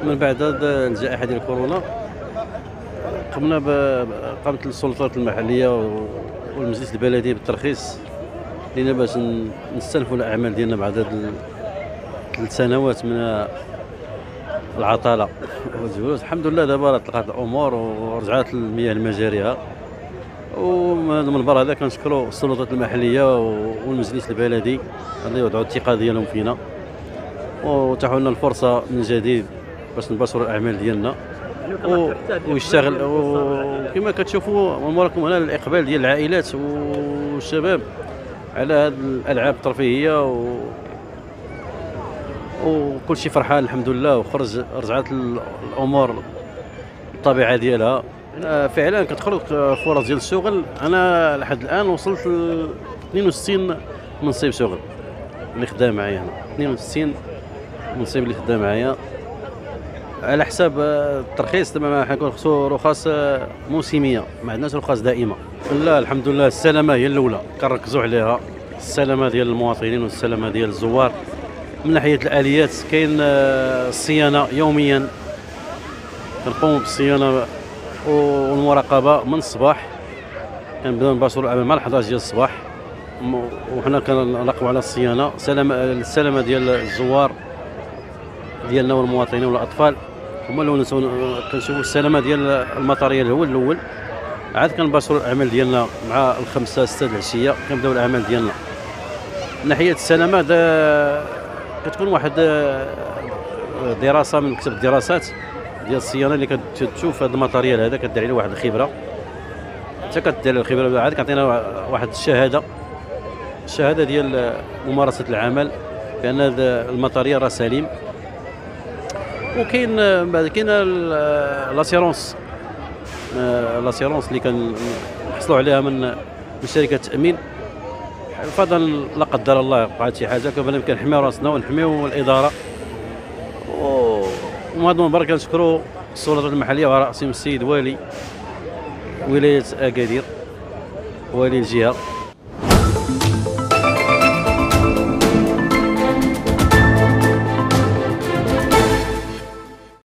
من بعد هذه الجائحه ديال كورونا قامت السلطات المحليه والمجلس البلدي بالترخيص لينا باش نستنفوا الاعمال ديالنا بعد هذه 3 سنوات من العطله والجلوس. الحمد لله دابا طلقات الامور ورجعت المياه المجاريها، ومن المنبر هذا كنشكروا السلطات المحليه والمجلس البلدي اللي وضعوا الثقه ديالهم فينا وتاحوا لنا الفرصه من جديد باش نباشروا الاعمال ديالنا ويشتغل. وكما كتشوفوا من موراكم هنا الاقبال ديال العائلات والشباب على هذه الالعاب الترفيهيه وكل شيء فرحان الحمد لله، رجعت الامور الطبيعه ديالها. فعلا كتخرج فرص ديال الشغل. انا لحد الان وصلت ل 62 منصب شغل اللي خدام معايا هنا، 62 منصب اللي خدام معايا على حساب الترخيص. دابا حنكون خصو رخص موسميه، ما عندناش رخص دائمه. لا الحمد لله السلامه هي الاولى كنركزوا عليها، السلامه ديال المواطنين والسلامه ديال الزوار. من ناحيه الاليات كاين الصيانه يوميا، كنقوموا بالصيانه والمراقبه من الصباح، كنبداو نباشروا الاعمال مع 11 ديال الصباح، وحنا كنراقبوا على الصيانه السلامه ديال الزوار ديالنا والمواطنين والاطفال هما الاولى. كنشوفوا السلامه ديال الماتريال هو الاول، عاد كنباشروا الاعمال ديالنا مع 5 6 العشيه كنبداو الاعمال ديالنا. من ناحيه السلامه كتكون واحد دراسه من مكتب الدراسات ديال الصيانه اللي كتشوف هذا الماتريال هذا، كدير عليه واحد الخبره، حتى كدير الخبره عاد كتعطينا واحد الشهاده ديال ممارسه العمل بان هذا الماتريال راه سليم. وكاين بعد كاين لاسيرونس اللي كنحصلوا عليها من شركه التامين. فضلا لا قدر الله وقعت شي حاجه كنحميو راسنا ونحميو الاداره. ومن هذا المنبر كنشكروا السلطات المحليه وعلى راسهم السيد والي ولايه اكادير، والي الجهه